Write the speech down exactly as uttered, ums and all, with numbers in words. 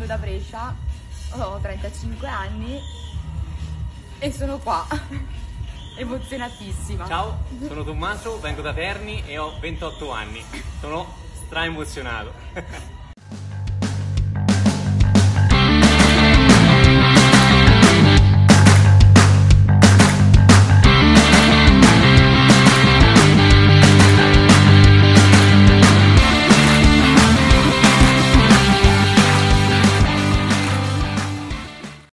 da Brescia, ho trentacinque anni e sono qua, emozionatissima. Ciao, sono Tommaso, vengo da Terni e ho ventotto anni, sono stra emozionato.